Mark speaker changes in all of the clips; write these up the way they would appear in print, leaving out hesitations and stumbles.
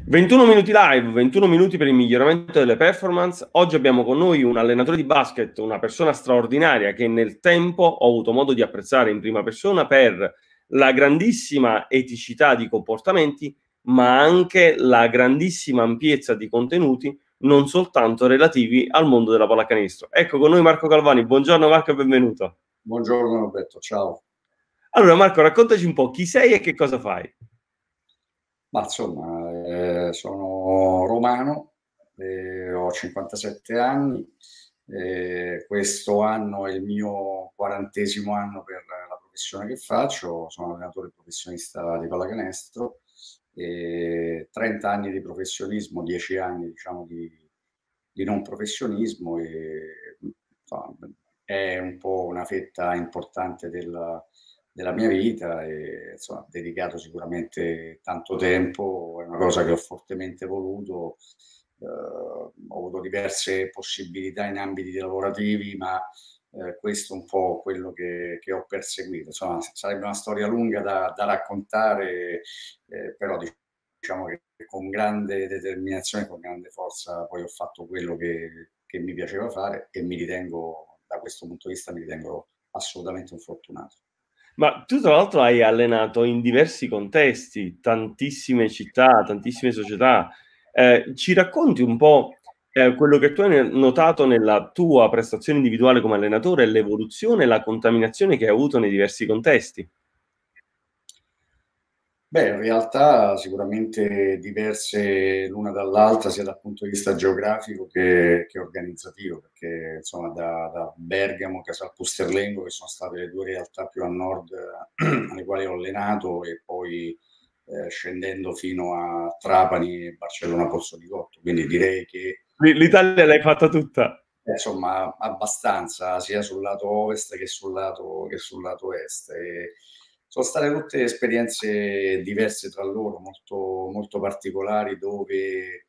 Speaker 1: 21 minuti live, 21 minuti per il miglioramento delle performance. Oggi abbiamo con noi un allenatore di basket, una persona straordinaria che nel tempo ho avuto modo di apprezzare in prima persona per la grandissima eticità di comportamenti, ma anche la grandissima ampiezza di contenuti, non soltanto relativi al mondo della pallacanestro. Ecco con noi Marco Calvani. Buongiorno Marco e benvenuto.
Speaker 2: Buongiorno Roberto, ciao.
Speaker 1: Allora Marco, raccontaci un po' chi sei e che cosa fai.
Speaker 2: Ma insomma, sono romano, ho 57 anni, questo anno è il mio 40° anno per la professione che faccio, sono allenatore professionista di pallacanestro, 30 anni di professionismo, 10 anni diciamo di non professionismo insomma, è un po' una fetta importante della mia vita e insomma, dedicato sicuramente tanto tempo, è una cosa che ho fortemente voluto, ho avuto diverse possibilità in ambiti lavorativi, ma questo è un po' quello che ho perseguito. Insomma, sarebbe una storia lunga da raccontare, però diciamo che con grande determinazione, con grande forza poi ho fatto quello che mi piaceva fare e mi ritengo, da questo punto di vista, mi ritengo assolutamente un fortunato.
Speaker 1: Ma tu tra l'altro hai allenato in diversi contesti, tantissime città, tantissime società. Ci racconti un po' quello che tu hai notato nella tua prestazione individuale come allenatore, l'evoluzione e la contaminazione che hai avuto nei diversi contesti?
Speaker 2: Beh, in realtà sicuramente diverse l'una dall'altra, sia dal punto di vista geografico che organizzativo, perché insomma da Bergamo, Casal Pusterlengo, che sono state le due realtà più a nord alle quali ho allenato, e poi scendendo fino a Trapani e Barcellona Pozzo di Gotto. Quindi direi che
Speaker 1: L'Italia l'hai fatta tutta.
Speaker 2: insomma, abbastanza, sia sul lato ovest che sul lato est. Sono state tutte esperienze diverse tra loro, molto, molto particolari, dove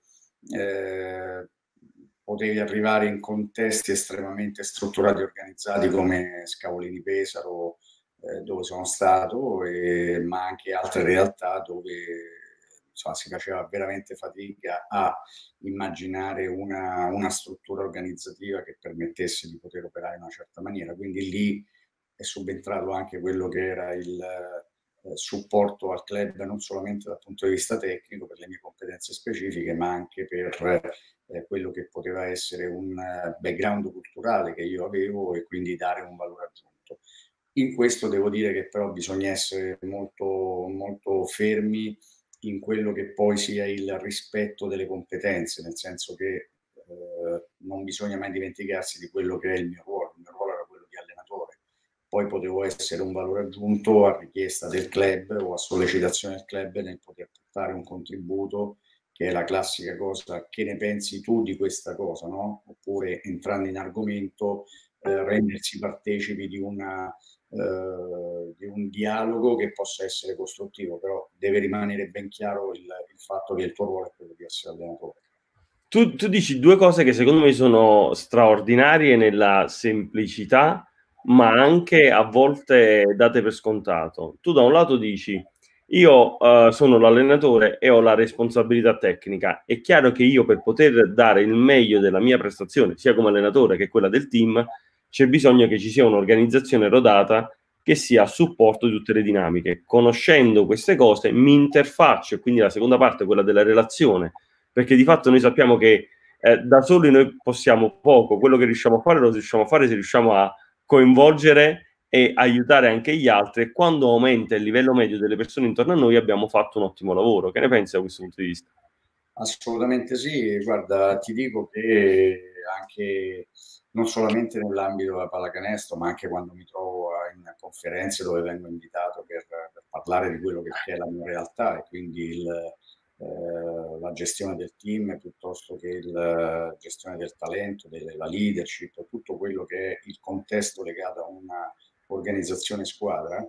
Speaker 2: potevi arrivare in contesti estremamente strutturati e organizzati come Scavolini Pesaro, dove sono stato, ma anche altre realtà dove insomma, si faceva veramente fatica a immaginare una struttura organizzativa che permettesse di poter operare in una certa maniera. Quindi lì è subentrato anche quello che era il supporto al club, non solamente dal punto di vista tecnico per le mie competenze specifiche, ma anche per quello che poteva essere un background culturale che io avevo, e quindi dare un valore aggiunto. In questo devo dire che però bisogna essere molto, molto fermi in quello che poi sia il rispetto delle competenze, nel senso che non bisogna mai dimenticarsi di quello che è il mio ruolo. Il mio ruolo era quello di allenatore, poi potevo essere un valore aggiunto a richiesta del club o a sollecitazione del club nel poter portare un contributo, che è la classica cosa: che ne pensi tu di questa cosa, no? Oppure, entrando in argomento, rendersi partecipi di un dialogo che possa essere costruttivo, però deve rimanere ben chiaro il fatto che il tuo ruolo è quello di essere allenatore.
Speaker 1: Tu dici due cose che secondo me sono straordinarie nella semplicità, ma anche a volte date per scontato. Tu da un lato dici, io sono l'allenatore e ho la responsabilità tecnica. È chiaro che io per poter dare il meglio della mia prestazione, sia come allenatore che quella del team, c'è bisogno che ci sia un'organizzazione rodata che sia a supporto di tutte le dinamiche. Conoscendo queste cose mi interfaccio, e quindi la seconda parte, quella della relazione, perché di fatto noi sappiamo che da soli noi possiamo poco, quello che riusciamo a fare lo riusciamo a fare se riusciamo a coinvolgere e aiutare anche gli altri, e quando aumenta il livello medio delle persone intorno a noi abbiamo fatto un ottimo lavoro. Che ne pensi da questo punto di vista?
Speaker 2: Assolutamente sì, guarda, ti dico che anche non solamente nell'ambito della pallacanestro, ma anche quando mi trovo in conferenze dove vengo invitato per parlare di quello che è la mia realtà, e quindi la gestione del team piuttosto che la gestione del talento, la leadership, tutto quello che è il contesto legato a una organizzazione squadra.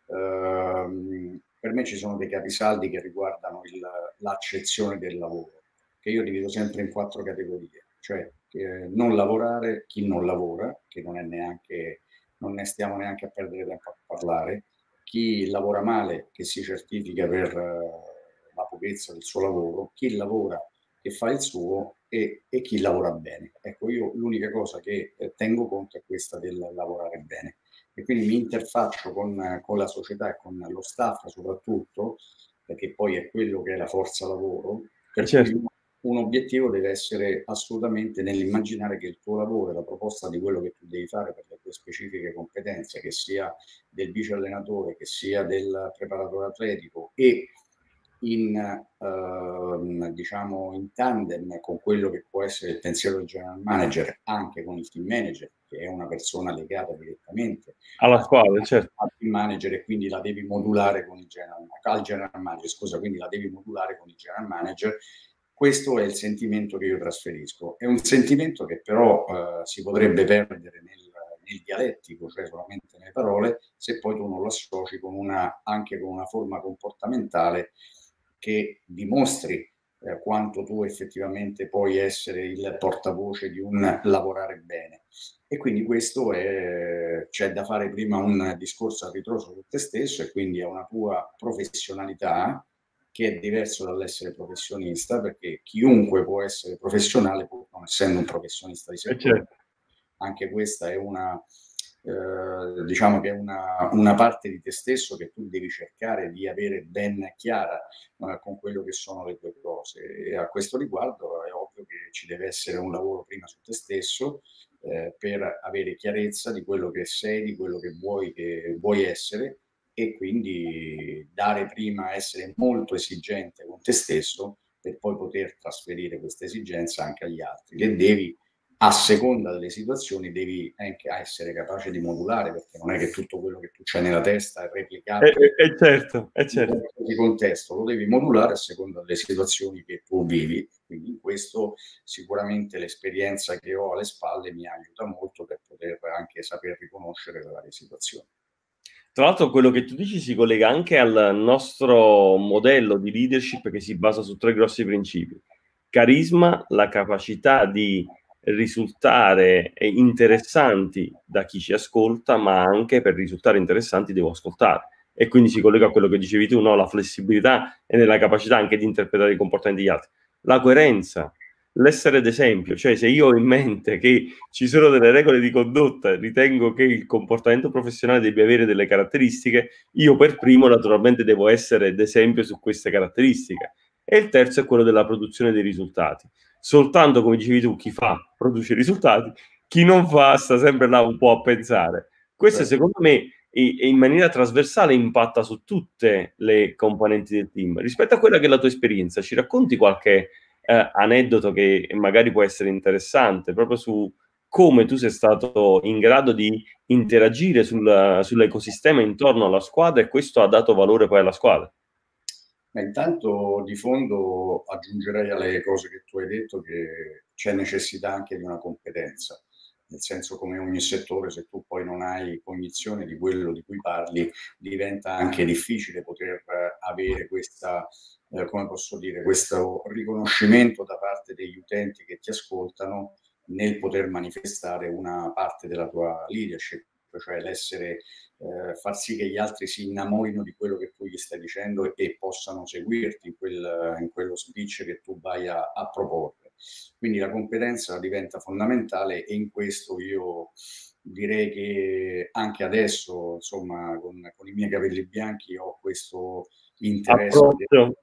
Speaker 2: Per me ci sono dei capisaldi che riguardano l'accezione del lavoro, che io divido sempre in 4 categorie, cioè non lavorare, chi non lavora, che non è neanche, non ne stiamo neanche a perdere tempo a parlare, chi lavora male, che si certifica per la pochezza del suo lavoro, chi lavora che fa il suo e chi lavora bene. Ecco, io l'unica cosa che tengo conto è questa del lavorare bene, e quindi mi interfaccio con la società e con lo staff soprattutto, perché poi è quello che è la forza lavoro, per
Speaker 1: Certo.
Speaker 2: cui un obiettivo deve essere assolutamente nell'immaginare che il tuo lavoro e la proposta di quello che tu devi fare per le tue specifiche competenze, che sia del vice allenatore, che sia del preparatore atletico, e diciamo in tandem con quello che può essere il pensiero del general manager, anche con il team manager, che è una persona legata direttamente
Speaker 1: Alla squadra, certo.
Speaker 2: al team manager, e quindi la devi modulare con il general manager, scusa, quindi la devi modulare con il general manager. Questo è il sentimento che io trasferisco. È un sentimento che però si potrebbe perdere nel dialettico, cioè solamente nelle parole, se poi tu non lo associ anche con una forma comportamentale che dimostri quanto tu effettivamente puoi essere il portavoce di un lavorare bene. E quindi questo c'è da fare prima un discorso a ritroso su te stesso, e quindi a una tua professionalità, che è diverso dall'essere professionista, perché chiunque può essere professionale pur non essendo un professionista di settore.
Speaker 1: Certo.
Speaker 2: Anche questa è diciamo che è una parte di te stesso che tu devi cercare di avere ben chiara con quello che sono le tue cose. E a questo riguardo è ovvio che ci deve essere un lavoro prima su te stesso, per avere chiarezza di quello che sei, di quello che vuoi essere, e quindi dare prima, essere molto esigente con te stesso, per poi poter trasferire questa esigenza anche agli altri, che devi, a seconda delle situazioni, devi anche essere capace di modulare, perché non è che tutto quello che tu c'hai nella testa è replicabile
Speaker 1: Certo, è
Speaker 2: in
Speaker 1: certo.
Speaker 2: qualsiasi contesto, lo devi modulare a seconda delle situazioni che tu vivi. Quindi in questo sicuramente l'esperienza che ho alle spalle mi aiuta molto per poter anche saper riconoscere le varie situazioni.
Speaker 1: Tra l'altro quello che tu dici si collega anche al nostro modello di leadership, che si basa su 3 grossi principi: carisma, la capacità di risultare interessanti da chi ci ascolta, ma anche per risultare interessanti devo ascoltare. E quindi si collega a quello che dicevi tu, no? La flessibilità e nella capacità anche di interpretare i comportamenti degli altri. La coerenza, l'essere d'esempio, cioè se io ho in mente che ci sono delle regole di condotta, ritengo che il comportamento professionale debba avere delle caratteristiche, io per primo naturalmente devo essere d'esempio su queste caratteristiche. E il terzo è quello della produzione dei risultati. Soltanto, come dicevi tu, chi fa produce risultati, chi non fa sta sempre là un po' a pensare. Questo secondo me in maniera trasversale impatta su tutte le componenti del team. Rispetto a quella che è la tua esperienza, ci racconti qualche aneddoto che magari può essere interessante proprio su come tu sei stato in grado di interagire sull'ecosistema intorno alla squadra, e questo ha dato valore poi alla squadra?
Speaker 2: Ma intanto di fondo aggiungerei alle cose che tu hai detto che c'è necessità anche di una competenza, nel senso, come ogni settore, se tu poi non hai cognizione di quello di cui parli, diventa anche difficile poter avere questa, come posso dire, questo riconoscimento da parte degli utenti che ti ascoltano, nel poter manifestare una parte della tua leadership, cioè l'essere, far sì che gli altri si innamorino di quello che tu gli stai dicendo e possano seguirti in quello speech che tu vai a proporre. Quindi la competenza diventa fondamentale, e in questo io direi che anche adesso, insomma, con i miei capelli bianchi, ho questo interesse
Speaker 1: Approccio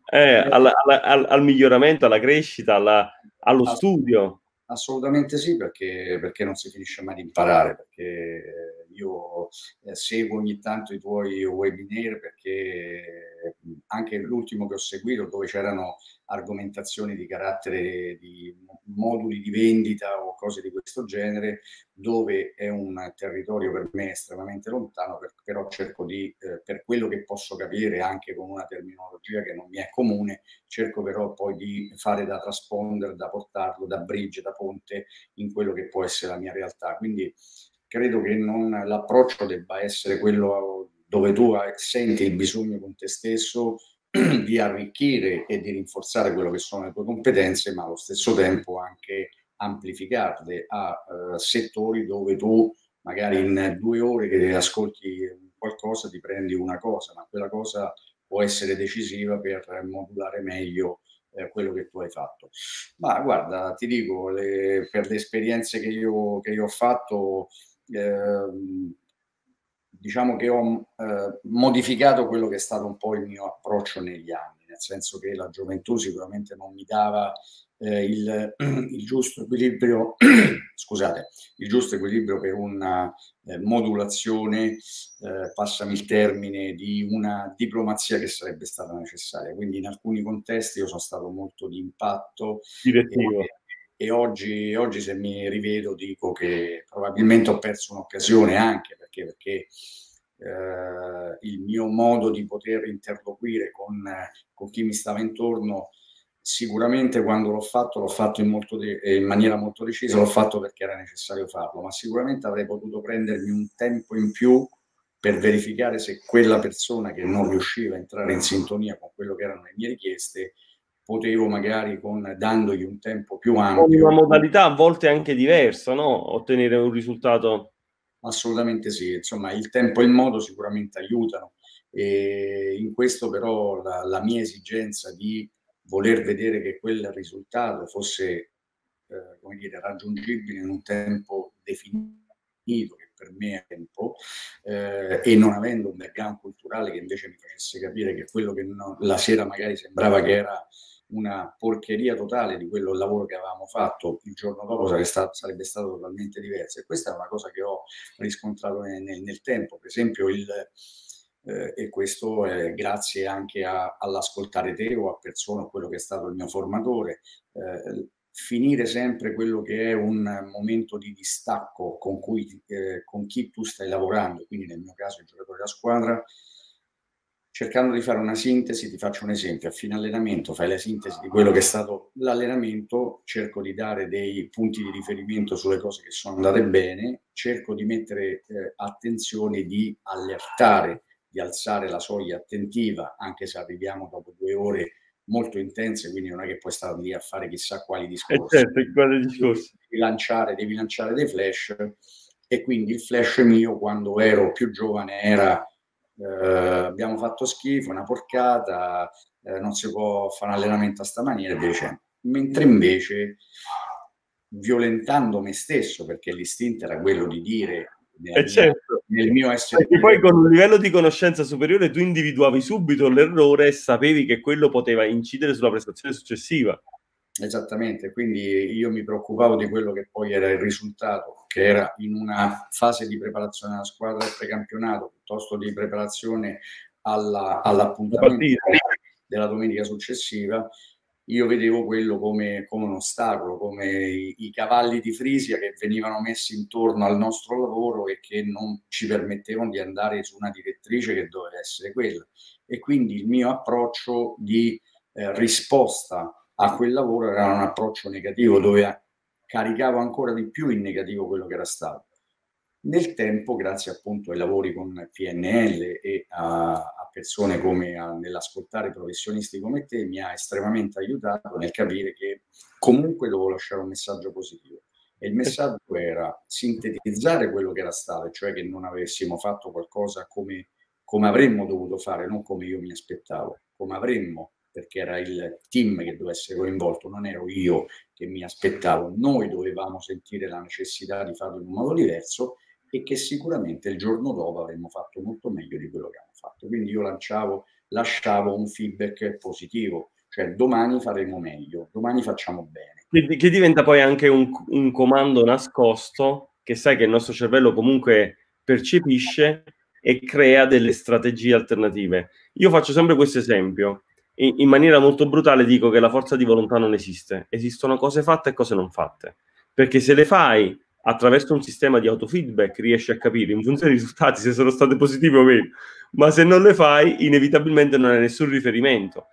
Speaker 1: al miglioramento, alla crescita, allo studio.
Speaker 2: Assolutamente sì, perché non si finisce mai di imparare, perché io seguo ogni tanto i tuoi webinar, perché anche l'ultimo che ho seguito, dove c'erano argomentazioni di carattere di moduli di vendita o cose di questo genere, dove è un territorio per me estremamente lontano, però cerco di, per quello che posso capire anche con una terminologia che non mi è comune, cerco però poi di fare da transponder, da portarlo, da bridge, da ponte in quello che può essere la mia realtà. Quindi credo che l'approccio debba essere quello dove tu senti il bisogno con te stesso di arricchire e di rinforzare quello che sono le tue competenze, ma allo stesso tempo anche amplificarle a settori dove tu magari in 2 ore che ascolti qualcosa ti prendi una cosa, ma quella cosa può essere decisiva per modulare meglio quello che tu hai fatto. Ma guarda, ti dico, per le esperienze che io ho fatto, diciamo che ho modificato quello che è stato un po' il mio approccio negli anni, nel senso che la gioventù sicuramente non mi dava il giusto equilibrio, scusate, il giusto equilibrio per una modulazione, passami il termine, di una diplomazia che sarebbe stata necessaria. Quindi in alcuni contesti io sono stato molto di impatto
Speaker 1: Direttivo.
Speaker 2: e oggi se mi rivedo dico che probabilmente ho perso un'occasione, anche perché il mio modo di poter interloquire con chi mi stava intorno, sicuramente quando l'ho fatto in maniera molto decisa, l'ho fatto perché era necessario farlo, ma sicuramente avrei potuto prendermi un tempo in più per verificare se quella persona che non riusciva a entrare in sintonia con quello che erano le mie richieste, potevo magari, dandogli un tempo più
Speaker 1: Con
Speaker 2: ampio.
Speaker 1: una modalità a volte anche diversa, no? Ottenere un risultato.
Speaker 2: Assolutamente sì, insomma il tempo e il modo sicuramente aiutano, e in questo però la mia esigenza di voler vedere che quel risultato fosse come dire, raggiungibile in un tempo definito, che per me è tempo, e non avendo un background culturale che invece mi facesse capire che quello che la sera magari sembrava che era una porcheria totale di quello, il lavoro che avevamo fatto, il giorno dopo sarebbe stato totalmente diverso. E questa è una cosa che ho riscontrato nel tempo. Per esempio, e questo è grazie anche all'ascoltare te o a persone, o quello che è stato il mio formatore, finire sempre quello che è un momento di distacco con chi tu stai lavorando, quindi nel mio caso il giocatore della squadra, cercando di fare una sintesi. Ti faccio un esempio: a fine allenamento fai la sintesi di quello che è stato l'allenamento, cerco di dare dei punti di riferimento sulle cose che sono andate bene, cerco di mettere attenzione, di allertare, di alzare la soglia attentiva, anche se arriviamo dopo 2 ore molto intense, quindi non è che puoi stare lì a fare chissà quali discorsi.
Speaker 1: Certo, quali discorsi.
Speaker 2: Devi lanciare dei flash, e quindi il flash mio quando ero più giovane era abbiamo fatto schifo, una porcata, non si può fare un allenamento a sta maniera e via dicendo. Mentre invece, violentando me stesso, perché l'istinto era quello di dire
Speaker 1: Certo.
Speaker 2: nel mio essere,
Speaker 1: Perché poi con un livello di conoscenza superiore tu individuavi subito l'errore e sapevi che quello poteva incidere sulla prestazione successiva.
Speaker 2: Esattamente, quindi io mi preoccupavo di quello che poi era il risultato, che era in una fase di preparazione alla squadra del precampionato, piuttosto di preparazione all'appuntamento della domenica successiva. Io vedevo quello come un ostacolo, come i cavalli di Frisia che venivano messi intorno al nostro lavoro e che non ci permettevano di andare su una direttrice che doveva essere quella. E quindi il mio approccio di risposta a quel lavoro era un approccio negativo, dove caricavo ancora di più in negativo quello che era stato. Nel tempo, grazie appunto ai lavori con PNL e a persone come nell'ascoltare professionisti come te, mi ha estremamente aiutato nel capire che comunque dovevo lasciare un messaggio positivo. E il messaggio era sintetizzare quello che era stato, cioè che non avessimo fatto qualcosa come avremmo dovuto fare, non come io mi aspettavo, come avremmo, perché era il team che doveva essere coinvolto, non ero io che mi aspettavo. Noi dovevamo sentire la necessità di farlo in un modo diverso, e che sicuramente il giorno dopo avremmo fatto molto meglio di quello che abbiamo fatto. Quindi io lasciavo un feedback positivo, cioè domani faremo meglio, domani facciamo bene.
Speaker 1: Che diventa poi anche un comando nascosto che sai che il nostro cervello comunque percepisce e crea delle strategie alternative. Io faccio sempre questo esempio. In maniera molto brutale dico che la forza di volontà non esiste. Esistono cose fatte e cose non fatte. Perché se le fai attraverso un sistema di autofeedback riesci a capire in funzione dei risultati se sono state positive o meno. Ma se non le fai, inevitabilmente non hai nessun riferimento.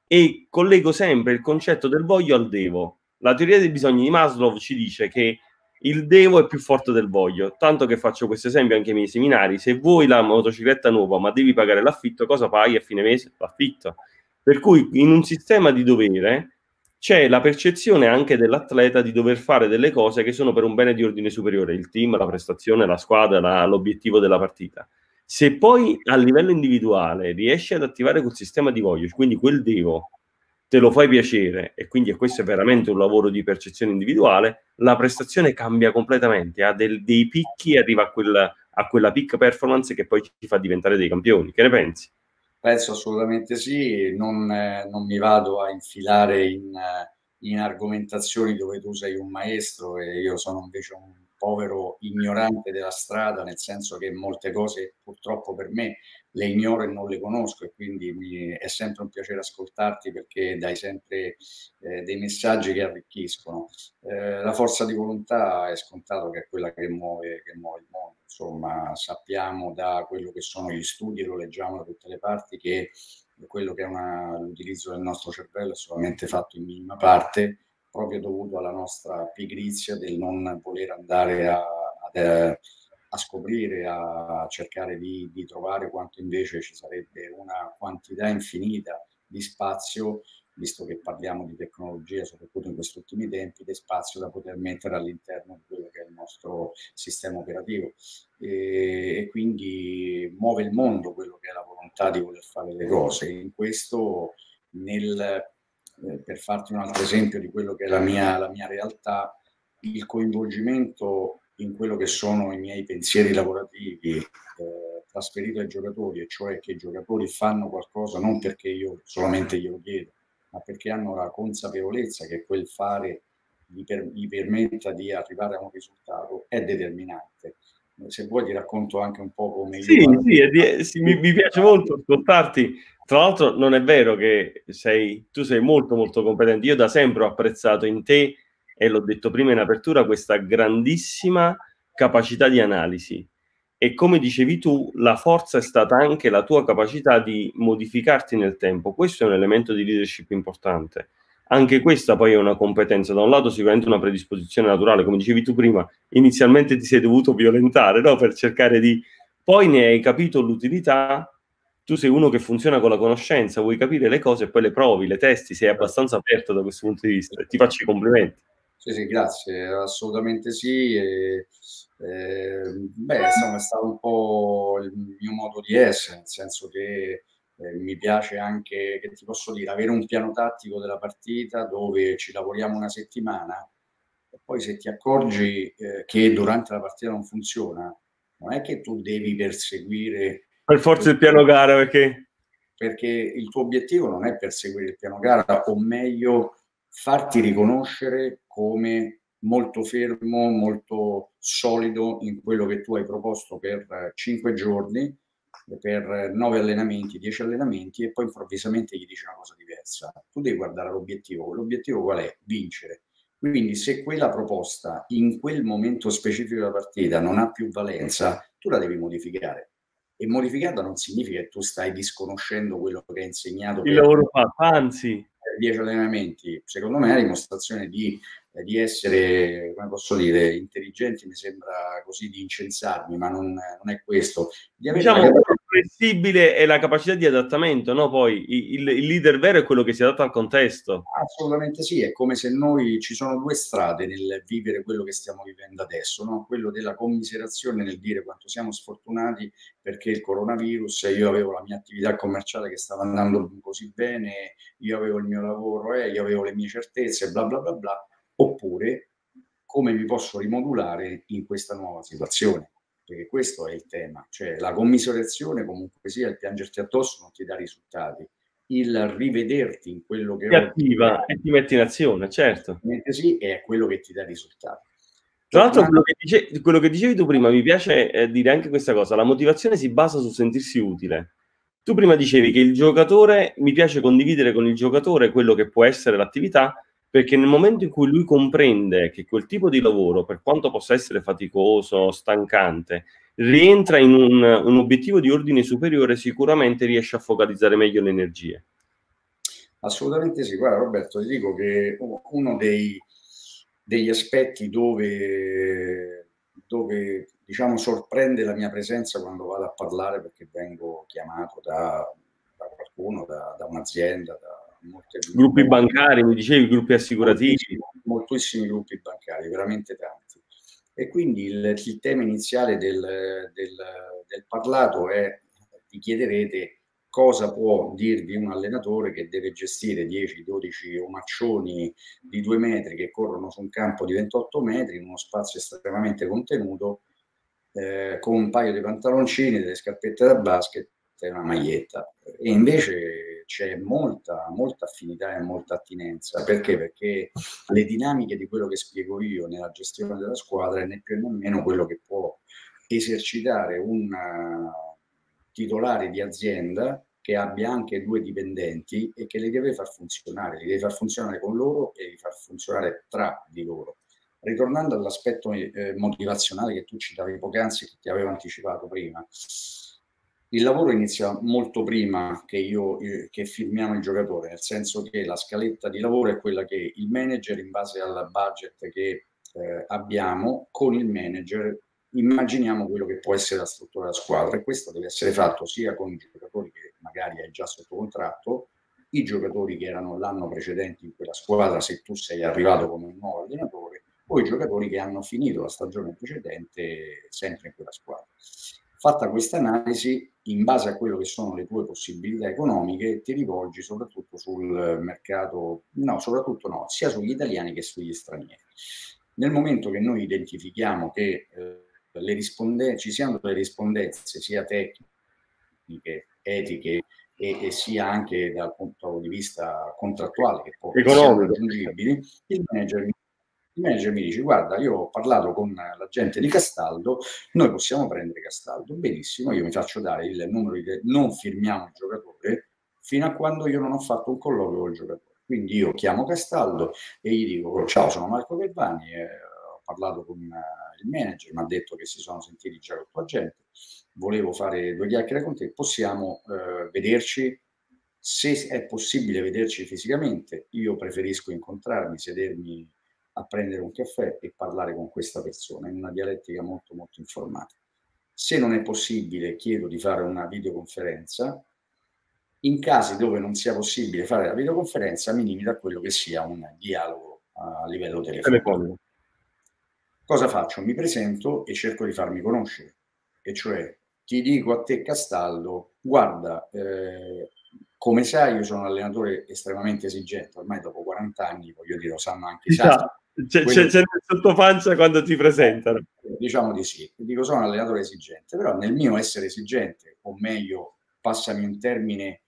Speaker 1: E collego sempre il concetto del voglio al devo. La teoria dei bisogni di Maslow ci dice che il devo è più forte del voglio, tanto che faccio questo esempio anche ai miei seminari: se vuoi la motocicletta nuova ma devi pagare l'affitto, cosa paghi a fine mese? L'affitto. Per cui in un sistema di dovere c'è la percezione anche dell'atleta di dover fare delle cose che sono per un bene di ordine superiore, il team, la prestazione, la squadra, l'obiettivo della partita. Se poi a livello individuale riesci ad attivare quel sistema di voglio, quindi quel devo, te lo fai piacere, e quindi questo è veramente un lavoro di percezione individuale, la prestazione cambia completamente, ha dei picchi e arriva a quella peak performance che poi ti fa diventare dei campioni. Che ne pensi?
Speaker 2: Penso assolutamente sì, non mi vado a infilare in argomentazioni dove tu sei un maestro e io sono invece un povero ignorante della strada, nel senso che molte cose purtroppo per me le ignoro e non le conosco, e quindi è sempre un piacere ascoltarti, perché dai sempre dei messaggi che arricchiscono. La forza di volontà è scontato che è quella che muove il mondo. Insomma, sappiamo da quello che sono gli studi, e lo leggiamo da tutte le parti, che quello che è l'utilizzo del nostro cervello è solamente fatto in minima parte, proprio dovuto alla nostra pigrizia del non voler andare a scoprire, a cercare di trovare quanto invece ci sarebbe una quantità infinita di spazio, visto che parliamo di tecnologia, soprattutto in questi ultimi tempi, di spazio da poter mettere all'interno di quello che è il nostro sistema operativo. E quindi muove il mondo quello che è la volontà di voler fare le cose. In questo, per farti un altro esempio di quello che è la mia realtà, il coinvolgimento in quello che sono i miei pensieri lavorativi trasferito ai giocatori, e cioè che i giocatori fanno qualcosa non perché io solamente glielo chiedo, ma perché hanno la consapevolezza che quel fare gli permetta di arrivare a un risultato, è determinante. Se vuoi ti racconto anche un po' come io
Speaker 1: Sì,
Speaker 2: vado.
Speaker 1: sì, mi piace molto ascoltarti. Tra l'altro non è vero che tu sei molto molto competente. Io da sempre ho apprezzato in te, e l'ho detto prima in apertura, questa grandissima capacità di analisi. E come dicevi tu, la forza è stata anche la tua capacità di modificarti nel tempo. Questo è un elemento di leadership importante. Anche questa poi è una competenza. Da un lato sicuramente una predisposizione naturale, come dicevi tu prima, inizialmente ti sei dovuto violentare, no? Per cercare di... Poi ne hai capito l'utilità, tu sei uno che funziona con la conoscenza, vuoi capire le cose e poi le provi, le testi, sei abbastanza aperto da questo punto di vista, e ti faccio i complimenti.
Speaker 2: Sì, sì, grazie, assolutamente sì. Insomma, è stato un po' il mio modo di essere, nel senso che mi piace anche, che ti posso dire, avere un piano tattico della partita dove ci lavoriamo una settimana, e poi se ti accorgi che durante la partita non funziona, non è che tu devi perseguire
Speaker 1: Per forza il piano gara,
Speaker 2: perché il tuo obiettivo non è perseguire il piano gara, o meglio, farti riconoscere come molto fermo, molto solido in quello che tu hai proposto per 5 giorni, per 9 allenamenti, 10 allenamenti, e poi improvvisamente gli dici una cosa diversa. Tu devi guardare l'obiettivo. L'obiettivo qual è? Vincere. Quindi se quella proposta in quel momento specifico della partita non ha più valenza, tu la devi modificare. E modificata non significa che tu stai disconoscendo quello che hai insegnato
Speaker 1: il
Speaker 2: per
Speaker 1: lavoro fatto, anzi...
Speaker 2: 10 allenamenti. Secondo me è la dimostrazione di essere, come posso dire, intelligenti. Mi sembra così di incensarmi, ma non è questo. Di avere la
Speaker 1: Diciamo,
Speaker 2: capacità.
Speaker 1: flessibile è la capacità di adattamento, no? Poi il leader vero è quello che si adatta al contesto.
Speaker 2: Assolutamente sì, è come se ci sono due strade nel vivere quello che stiamo vivendo adesso, no? Quello della commiserazione, nel dire quanto siamo sfortunati perché il coronavirus, io avevo la mia attività commerciale che stava andando così bene, io avevo il mio lavoro, io avevo le mie certezze, bla bla bla bla, oppure come mi posso rimodulare in questa nuova situazione, perché questo è il tema, cioè la commiserazione comunque sia, il piangerti addosso non ti dà risultati, il rivederti in quello che
Speaker 1: Ti
Speaker 2: oggi
Speaker 1: attiva e ti mette in azione, certo.
Speaker 2: sì, è quello che ti dà risultati.
Speaker 1: Tra l'altro,
Speaker 2: Tornando,
Speaker 1: quello che dicevi tu prima, mi piace dire anche questa cosa, la motivazione si basa sul sentirsi utile. Tu prima dicevi che il giocatore, mi piace condividere con il giocatore quello che può essere l'attività, perché nel momento in cui lui comprende che quel tipo di lavoro, per quanto possa essere faticoso, stancante, rientra in un obiettivo di ordine superiore, sicuramente riesce a focalizzare meglio le energie.
Speaker 2: assolutamente sì. Guarda Roberto, ti dico che uno degli aspetti dove diciamo sorprende la mia presenza quando vado a parlare, perché vengo chiamato da qualcuno, da un'azienda, da
Speaker 1: Gruppi bancari, mi dicevi, gruppi assicurativi.
Speaker 2: moltissimi gruppi bancari, veramente tanti. E quindi il tema iniziale del parlato è: vi chiederete cosa può dirvi un allenatore che deve gestire 10-12 omaccioni di 2 metri che corrono su un campo di 28 metri in uno spazio estremamente contenuto, con un paio di pantaloncini, delle scarpette da basket e una maglietta. E invece c'è molta affinità e molta attinenza. Perché? Perché le dinamiche di quello che spiego io nella gestione della squadra è né più né meno quello che può esercitare un titolare di azienda che abbia anche 2 dipendenti e che li deve far funzionare, li deve far funzionare con loro e li far funzionare tra di loro. Ritornando all'aspetto motivazionale che tu citavi poc'anzi, che ti avevo anticipato prima, il lavoro inizia molto prima che firmiamo il giocatore, nel senso che la scaletta di lavoro è quella che il manager, in base al budget che abbiamo, con il manager immaginiamo quello che può essere la struttura della squadra, e questo deve essere fatto sia con i giocatori che magari hai già sotto contratto, i giocatori che erano l'anno precedente in quella squadra, se tu sei arrivato come un nuovo allenatore, o i giocatori che hanno finito la stagione precedente sempre in quella squadra. Fatta questa analisi, in base a quello che sono le tue possibilità economiche, ti rivolgi soprattutto sul mercato, soprattutto sia sugli italiani che sugli stranieri. Nel momento che noi identifichiamo che ci siano delle rispondenze sia tecniche, etiche e sia anche dal punto di vista contrattuale che poi siano raggiungibili, il manager mi dice: guarda, io ho parlato con la gente di Castaldo, noi possiamo prendere Castaldo. Benissimo, io mi faccio dare il numero non firmiamo il giocatore fino a quando io non ho fatto un colloquio con il giocatore. Quindi io chiamo Castaldo e gli dico: ciao, sono Marco Galvani, ho parlato con il manager, mi ha detto che si sono sentiti già con il tuo agente, volevo fare 2 chiacchiere con te, possiamo vederci? Se è possibile vederci fisicamente, io preferisco incontrarmi, sedermi a prendere un caffè e parlare con questa persona in una dialettica molto molto informata. Se non è possibile, chiedo di fare una videoconferenza. In casi dove non sia possibile fare la videoconferenza, mi limito a quello che sia un dialogo a livello telefonico. Cosa faccio? Mi presento e cerco di farmi conoscere, e cioè ti dico a te, Castaldo: guarda, come sai io sono un allenatore estremamente esigente, ormai dopo 40 anni, voglio dire, lo sanno anche i sani.
Speaker 1: C'è nel sottopancia quando ti presentano.
Speaker 2: Diciamo di sì. Dico, sono un allenatore esigente, però nel mio essere esigente, o meglio, passami un termine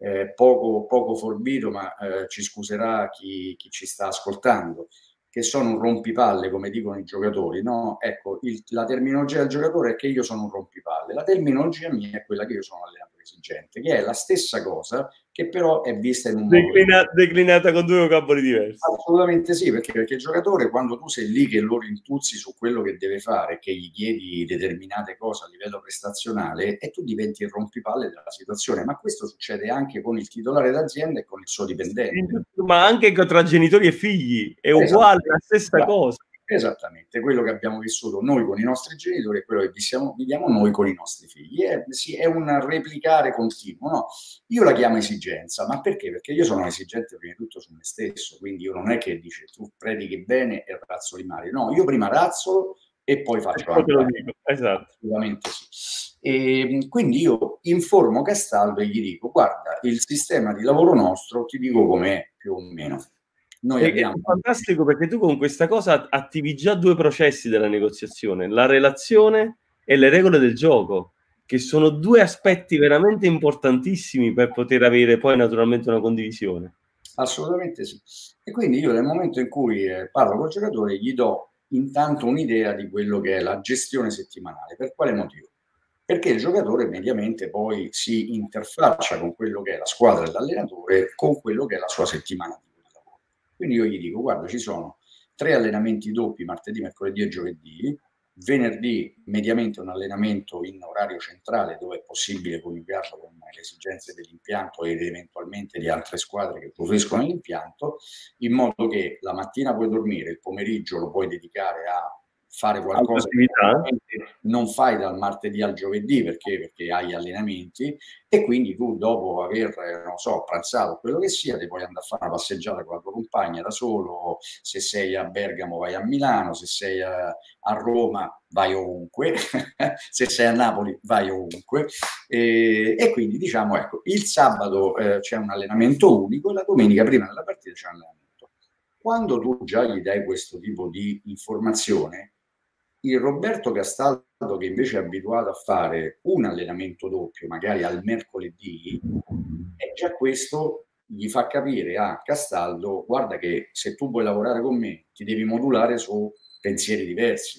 Speaker 2: poco forbito, ma ci scuserà chi ci sta ascoltando, che sono un rompipalle, come dicono i giocatori, no? Ecco, la terminologia del giocatore è che io sono un rompipalle, la terminologia mia è quella che io sono un allenatore esigente, che è la stessa cosa, che però è vista in un modo
Speaker 1: declinata con 2 vocaboli diversi.
Speaker 2: Assolutamente sì, perché il giocatore, quando tu sei lì che lo rintuzzi su quello che deve fare, che gli chiedi determinate cose a livello prestazionale, e tu diventi il rompipalle della situazione. Ma questo succede anche con il titolare d'azienda e con il suo dipendente.
Speaker 1: Ma anche tra genitori e figli è uguale, la stessa cosa.
Speaker 2: Esattamente, quello che abbiamo vissuto noi con i nostri genitori è quello che viviamo noi con i nostri figli. È un replicare continuo, no? Io la chiamo esigenza, ma perché? Perché io sono esigente prima di tutto su me stesso, quindi io non è che dice tu predichi bene e razzoli male, no, io prima razzolo e poi faccio
Speaker 1: anche. Te lo dico, esatto.
Speaker 2: Assolutamente sì. E quindi io informo Castaldo e gli dico: guarda, il sistema di lavoro nostro, ti dico com'è più o meno.
Speaker 1: È fantastico, perché tu con questa cosa attivi già 2 processi della negoziazione: la relazione e le regole del gioco, che sono 2 aspetti veramente importantissimi per poter avere poi naturalmente una condivisione.
Speaker 2: Assolutamente sì. E quindi io, nel momento in cui parlo col giocatore, gli do intanto un'idea di quello che è la gestione settimanale. Per quale motivo? Perché il giocatore mediamente poi si interfaccia con quello che è la squadra dell'allenatore, con quello che è la sua settimana di lavoro. Quindi io gli dico: guarda, ci sono 3 allenamenti doppi martedì, mercoledì e giovedì, venerdì mediamente un allenamento in orario centrale, dove è possibile coniugarlo con le esigenze dell'impianto ed eventualmente di altre squadre che usufruiscono dell'impianto, in modo che la mattina puoi dormire, il pomeriggio lo puoi dedicare a fare qualcosa che non fai dal martedì al giovedì perché hai allenamenti, e quindi tu dopo aver, non so, pranzato, quello che sia, ti puoi andare a fare una passeggiata con la tua compagna da solo. Se sei a Bergamo vai a Milano, se sei a Roma vai ovunque, se sei a Napoli vai ovunque, e quindi diciamo, ecco, il sabato c'è un allenamento unico e la domenica prima della partita c'è un allenamento. Quando tu già gli dai questo tipo di informazione, il Roberto Castaldo, che invece è abituato a fare un allenamento doppio, magari al mercoledì, e già questo gli fa capire a Castaldo: guarda che se tu vuoi lavorare con me ti devi modulare su pensieri diversi.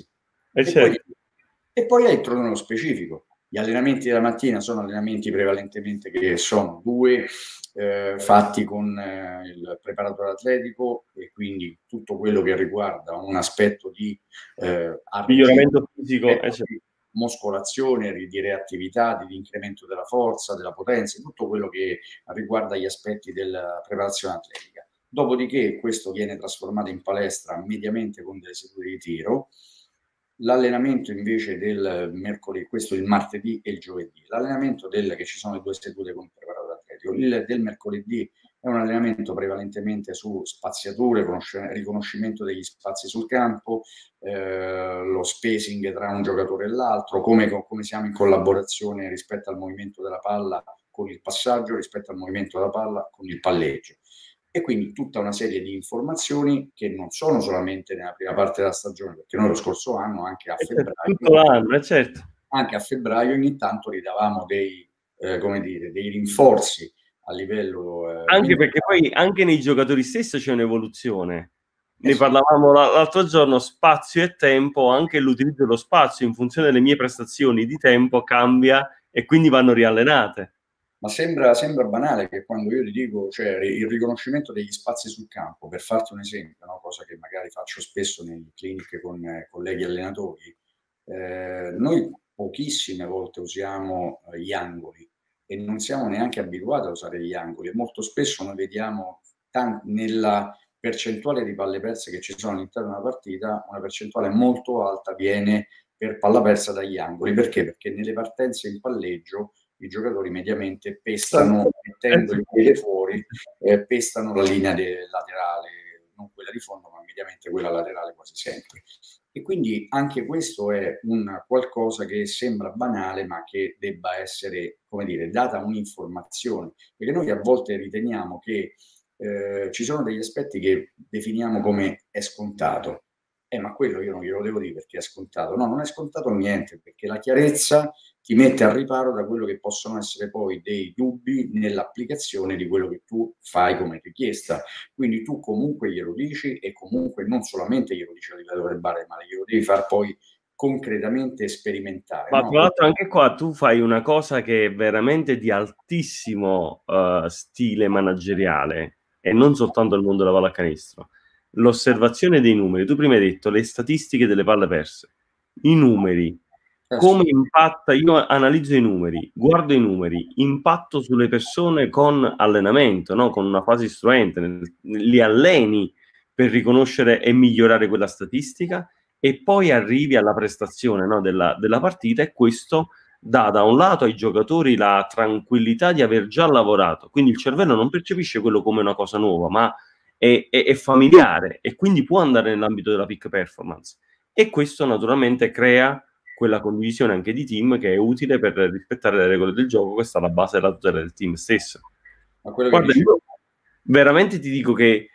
Speaker 2: E poi entro nello specifico. Gli allenamenti della mattina sono allenamenti prevalentemente che sono 2 fatti con il preparatore atletico, e quindi tutto quello che riguarda un aspetto di
Speaker 1: miglioramento fisico,
Speaker 2: di muscolazione, di reattività, di incremento della forza, della potenza, tutto quello che riguarda gli aspetti della preparazione atletica. Dopodiché questo viene trasformato in palestra mediamente con delle sedute di tiro. L'allenamento invece del mercoledì, questo il martedì e il giovedì, l'allenamento che ci sono le 2 sedute con il preparatore atletico, il del mercoledì è un allenamento prevalentemente su spaziature, riconoscimento degli spazi sul campo, lo spacing tra un giocatore e l'altro, come siamo in collaborazione rispetto al movimento della palla con il passaggio, rispetto al movimento della palla con il palleggio. E quindi tutta una serie di informazioni che non sono solamente nella prima parte della stagione, perché noi lo scorso anno, anche a febbraio,
Speaker 1: tutto l'anno, certo,
Speaker 2: anche a febbraio ogni tanto ridavamo dei rinforzi a livello
Speaker 1: anche perché poi anche nei giocatori stessi c'è un'evoluzione. Ne parlavamo l'altro giorno, spazio e tempo, anche l'utilizzo dello spazio in funzione delle mie prestazioni di tempo cambia e quindi vanno riallenate.
Speaker 2: Ma sembra banale che quando io ti dico, cioè il riconoscimento degli spazi sul campo, per farti un esempio, no? Cosa che magari faccio spesso nelle cliniche con colleghi allenatori, noi pochissime volte usiamo gli angoli e non siamo neanche abituati a usare gli angoli, e molto spesso noi vediamo nella percentuale di palle perse che ci sono all'interno della partita, una percentuale molto alta viene per palla persa dagli angoli. Perché? Perché nelle partenze in palleggio i giocatori mediamente pestano, mettendo il piede fuori, pestano la linea laterale, non quella di fondo, ma mediamente quella laterale quasi sempre. E quindi anche questo è un qualcosa che sembra banale, ma che debba essere, come dire, data un'informazione, perché noi a volte riteniamo che ci sono degli aspetti che definiamo come è scontato. Ma quello io non glielo devo dire perché è scontato. No, non è scontato niente, perché la chiarezza ti mette al riparo da quello che possono essere poi dei dubbi nell'applicazione di quello che tu fai come richiesta. Quindi tu comunque glielo dici, e comunque non solamente glielo dici a livello verbale, ma glielo devi far poi concretamente sperimentare.
Speaker 1: Ma tra l'altro anche qua tu fai una cosa che è veramente di altissimo stile manageriale, e non soltanto nel mondo della pallacanestro. L'osservazione dei numeri. Tu prima hai detto le statistiche delle palle perse, i numeri, come impatta. Io analizzo i numeri, guardo i numeri, impatto sulle persone con allenamento, no? Con una fase istruente, li alleni per riconoscere e migliorare quella statistica, e poi arrivi alla prestazione, no? della partita, e questo dà da un lato ai giocatori la tranquillità di aver già lavorato, quindi il cervello non percepisce quello come una cosa nuova, ma è familiare, e quindi può andare nell'ambito della peak performance, e questo naturalmente crea quella condivisione anche di team che è utile per rispettare le regole del gioco. Questa è la base della tutela del team stesso. Guarda, io veramente ti dico che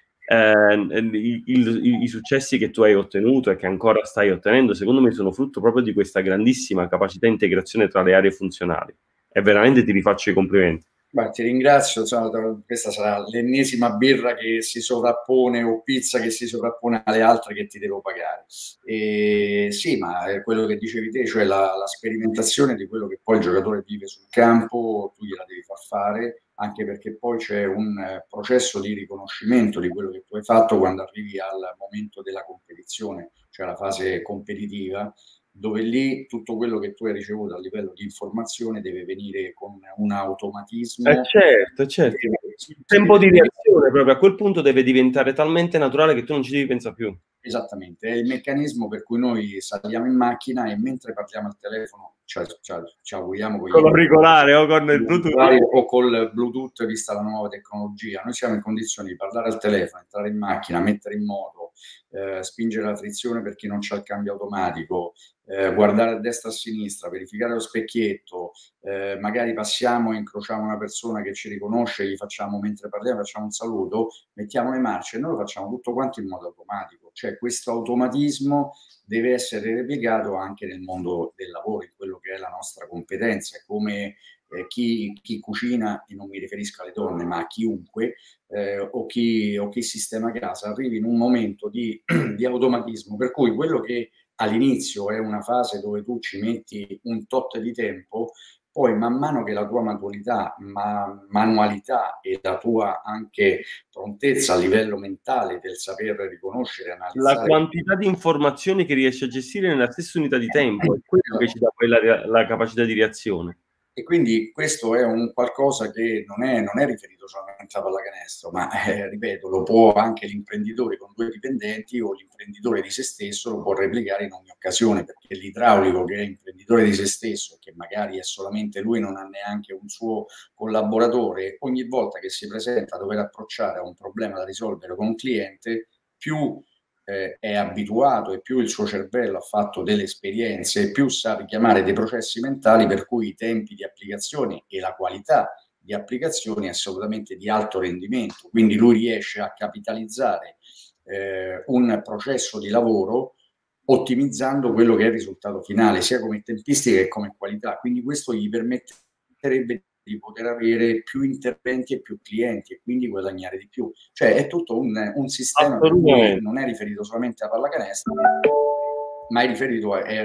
Speaker 1: i successi che tu hai ottenuto e che ancora stai ottenendo, secondo me, sono frutto proprio di questa grandissima capacità di integrazione tra le aree funzionali, e veramente ti rifaccio i complimenti.
Speaker 2: Beh, ti ringrazio, insomma, questa sarà l'ennesima birra che si sovrappone, o pizza che si sovrappone alle altre che ti devo pagare. Sì, ma è quello che dicevi te, cioè la sperimentazione di quello che poi il giocatore vive sul campo, tu gliela devi far fare, anche perché poi c'è un processo di riconoscimento di quello che tu hai fatto quando arrivi al momento della competizione, cioè la fase competitiva, dove lì tutto quello che tu hai ricevuto a livello di informazione deve venire con un automatismo.
Speaker 1: Certo. Il tempo di reazione proprio a quel punto deve diventare talmente naturale che tu non ci devi pensare più.
Speaker 2: Esattamente, è il meccanismo per cui noi saliamo in macchina e mentre parliamo al telefono ci auguriamo
Speaker 1: con l'auricolare o con il Bluetooth
Speaker 2: o col Bluetooth, vista la nuova tecnologia. Noi siamo in condizione di parlare al telefono, entrare in macchina, mettere in moto, spingere la frizione per chi non c'ha il cambio automatico, guardare a destra e a sinistra, verificare lo specchietto, magari passiamo e incrociamo una persona che ci riconosce, gli facciamo, mentre parliamo, facciamo un saluto, mettiamo le marce e noi lo facciamo tutto quanto in modo automatico. Cioè questo automatismo deve essere replicato anche nel mondo del lavoro, in quello che è la nostra competenza. È come chi cucina, e non mi riferisco alle donne, ma a chiunque, o chi sistema casa, arrivi in un momento di automatismo, per cui quello che all'inizio è una fase dove tu ci metti un tot di tempo, poi man mano che la tua maturità, manualità e la tua anche prontezza a livello mentale del saper riconoscere,
Speaker 1: la
Speaker 2: analizzare.
Speaker 1: quantità di informazioni che riesci a gestire nella stessa unità di tempo, è quello che ci dà poi la capacità di reazione.
Speaker 2: E quindi questo è un qualcosa che non è riferito solamente alla pallacanestro, ma ripeto, lo può anche l'imprenditore con 2 dipendenti o l'imprenditore di se stesso lo può replicare in ogni occasione, perché l'idraulico che è imprenditore di se stesso, che magari è solamente lui, non ha neanche un suo collaboratore, ogni volta che si presenta a dover approcciare a un problema da risolvere con un cliente, più è abituato e più il suo cervello ha fatto delle esperienze, più sa richiamare dei processi mentali per cui i tempi di applicazione e la qualità di applicazione è assolutamente di alto rendimento. Quindi lui riesce a capitalizzare un processo di lavoro ottimizzando quello che è il risultato finale, sia come tempistica che come qualità. Quindi questo gli permetterebbe di poter avere più interventi e più clienti e quindi guadagnare di più. Cioè è tutto un sistema per cui non è riferito solamente alla pallacanestro, ma è riferito, è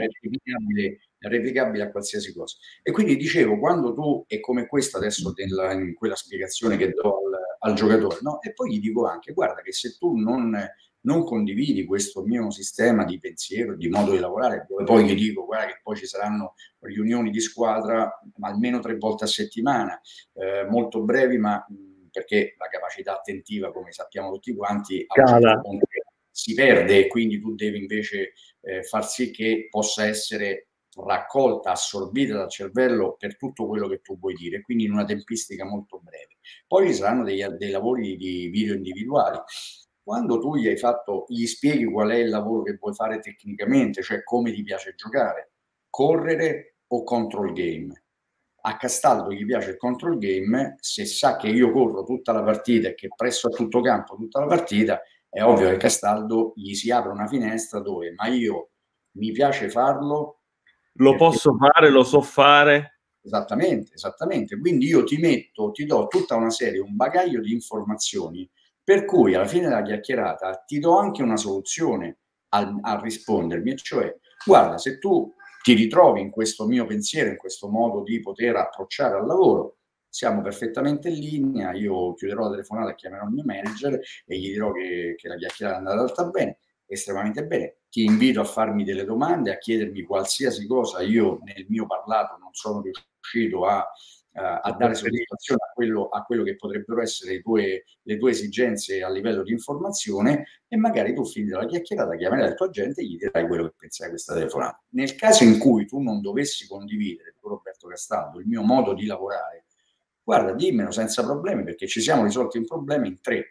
Speaker 2: replicabile a qualsiasi cosa. E quindi dicevo, quando tu, è come questa adesso in quella spiegazione che do al giocatore, no? E poi gli dico anche, guarda che se tu non condividi questo mio sistema di pensiero, di modo di lavorare, dove poi gli dico, guarda che poi ci saranno riunioni di squadra almeno 3 volte a settimana, molto brevi, ma perché la capacità attentiva, come sappiamo tutti quanti, a un certo punto si perde e quindi tu devi invece far sì che possa essere raccolta, assorbita dal cervello per tutto quello che tu vuoi dire, quindi in una tempistica molto breve. Poi ci saranno dei lavori di video individuali. Quando tu gli spieghi qual è il lavoro che vuoi fare tecnicamente, cioè come ti piace giocare, correre o control game. A Castaldo gli piace il control game, se sa che io corro tutta la partita e che presso a tutto campo tutta la partita, è ovvio che Castaldo gli si apre una finestra dove, ma io mi piace farlo.
Speaker 1: Lo posso fare, lo so fare.
Speaker 2: Esattamente. Quindi io ti do tutta una serie, un bagaglio di informazioni, per cui alla fine della chiacchierata ti do anche una soluzione a rispondermi, e cioè, guarda, se tu ti ritrovi in questo mio pensiero, in questo modo di poter approcciare al lavoro, siamo perfettamente in linea, io chiuderò la telefonata e chiamerò il mio manager e gli dirò che la chiacchierata è andata bene, estremamente bene. Ti invito a farmi delle domande, a chiedermi qualsiasi cosa. Io nel mio parlato non sono riuscito a dare soddisfazione a quello che potrebbero essere le tue esigenze a livello di informazione, e magari tu, finita la chiacchierata, chiamerai il tuo agente e gli dirai quello che pensi di questa telefonata. Nel caso in cui tu non dovessi condividere con Roberto Castaldo il mio modo di lavorare, guarda, dimmelo senza problemi, perché ci siamo risolti un problema in 3.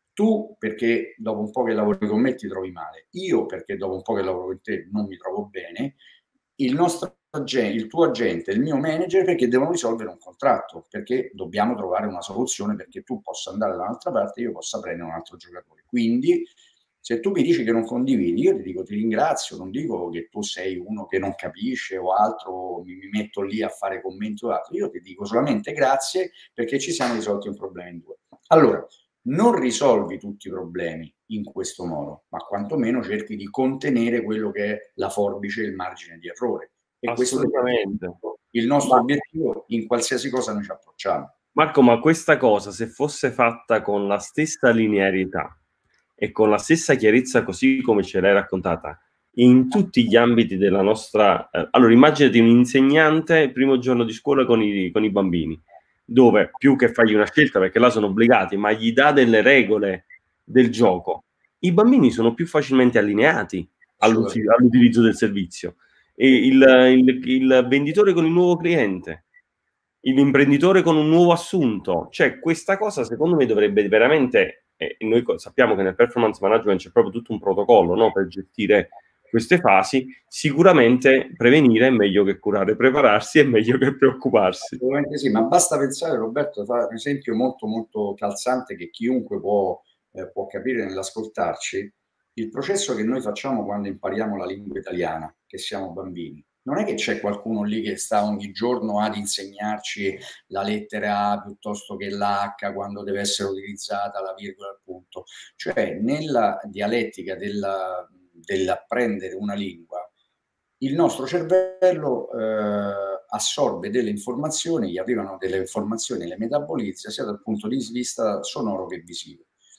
Speaker 2: Tu perché dopo un po' che lavori con me ti trovi male, io perché dopo un po' che lavoro con te non mi trovo bene, il tuo agente, il mio manager, perché devono risolvere un contratto, perché dobbiamo trovare una soluzione perché tu possa andare da un'altra parte e io possa prendere un altro giocatore. Quindi se tu mi dici che non condividi, io ti dico ti ringrazio, non dico che tu sei uno che non capisce o altro, mi metto lì a fare commenti o altro, io ti dico solamente grazie perché ci siamo risolti un problema in 2. Allora, non risolvi tutti i problemi in questo modo, ma quantomeno cerchi di contenere quello che è la forbice e il margine di errore. E
Speaker 1: Assolutamente.
Speaker 2: questo è il nostro obiettivo in qualsiasi cosa noi ci approcciamo.
Speaker 1: Marco, ma questa cosa, se fosse fatta con la stessa linearità e con la stessa chiarezza, così come ce l'hai raccontata, in tutti gli ambiti della nostra... allora, immaginati un insegnante il primo giorno di scuola con i bambini, dove più che fargli una scelta, perché là sono obbligati, ma gli dà delle regole del gioco. i bambini sono più facilmente allineati all'utilizzo del servizio. E il venditore con il nuovo cliente, l'imprenditore con un nuovo assunto, cioè questa cosa secondo me dovrebbe veramente, noi sappiamo che nel performance management c'è proprio tutto un protocollo, no, per gestire queste fasi. Sicuramente prevenire è meglio che curare, prepararsi è meglio che preoccuparsi.
Speaker 2: Assolutamente sì, ma basta pensare, Roberto, fa un esempio molto molto calzante che chiunque può capire nell'ascoltarci. Il processo che noi facciamo quando impariamo la lingua italiana, che siamo bambini, non è che c'è qualcuno lì che sta ogni giorno ad insegnarci la lettera A piuttosto che l'H quando deve essere utilizzata la virgola al punto. Cioè, nella dialettica dell'apprendere una lingua, il nostro cervello assorbe delle informazioni, gli arrivano delle informazioni, le metabolizza sia dal punto di vista sonoro che visivo.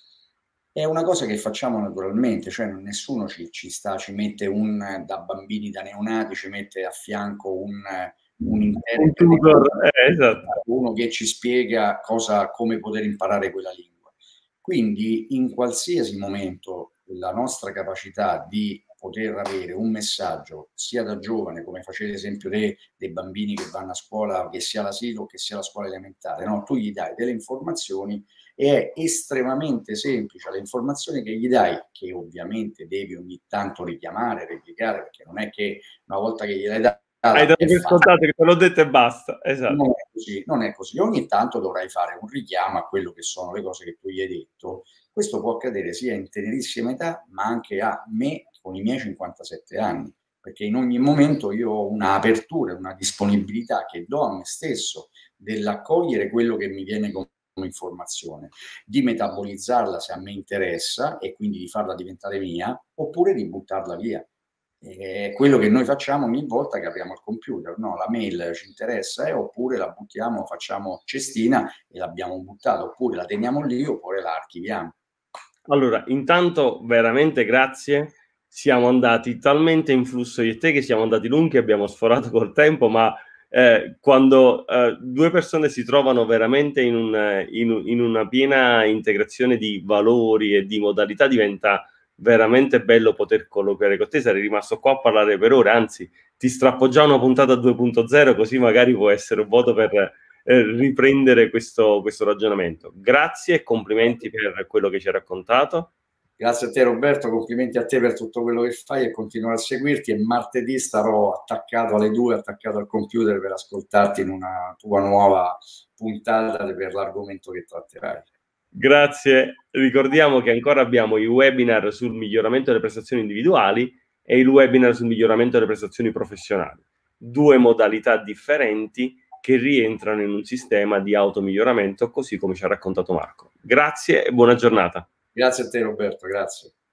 Speaker 2: È una cosa che facciamo naturalmente, cioè nessuno ci mette da bambini, da neonati, ci mette a fianco un interprete,
Speaker 1: esatto.
Speaker 2: uno che ci spiega come poter imparare quella lingua. Quindi in qualsiasi momento la nostra capacità di poter avere un messaggio sia da giovane, come facevi l'esempio dei bambini che vanno a scuola, che sia l'asilo che sia la scuola elementare, no? Tu gli dai delle informazioni e è estremamente semplice. Le informazioni che gli dai, che ovviamente devi ogni tanto richiamare, replicare, perché non è che una volta che gliel'hai data
Speaker 1: hai dato per scontato che te l'ho detto e basta. Esatto.
Speaker 2: Non è così. Ogni tanto dovrai fare un richiamo a quello che sono le cose che tu gli hai detto. Questo può accadere sia in tenerissima età, ma anche a me con i miei 57 anni, perché in ogni momento io ho un'apertura, una disponibilità che do a me stesso dell'accogliere quello che mi viene come informazione, di metabolizzarla se a me interessa e quindi di farla diventare mia, oppure di buttarla via. È quello che noi facciamo ogni volta che apriamo il computer, no? La mail ci interessa, oppure la buttiamo, facciamo cestina e l'abbiamo buttata, oppure la teniamo lì, oppure la archiviamo.
Speaker 1: Allora, intanto veramente grazie, siamo andati talmente in flusso io e te che siamo andati lunghi, abbiamo sforato col tempo, ma quando due persone si trovano veramente in una piena integrazione di valori e di modalità, diventa veramente bello poter colloquiare con te. Sarei rimasto qua a parlare per ore, anzi ti strappo già una puntata 2.0, così magari può essere un voto per riprendere questo ragionamento. Grazie e complimenti per quello che ci hai raccontato.
Speaker 2: Grazie a te Roberto, complimenti a te per tutto quello che fai e continuo a seguirti, e martedì starò attaccato alle 2, attaccato al computer per ascoltarti in una tua nuova puntata per l'argomento che tratterai.
Speaker 1: Grazie, ricordiamo che ancora abbiamo i webinar sul miglioramento delle prestazioni individuali e il webinar sul miglioramento delle prestazioni professionali, due modalità differenti che rientrano in un sistema di automiglioramento, così come ci ha raccontato Marco. Grazie e buona giornata.
Speaker 2: Grazie a te Roberto, grazie.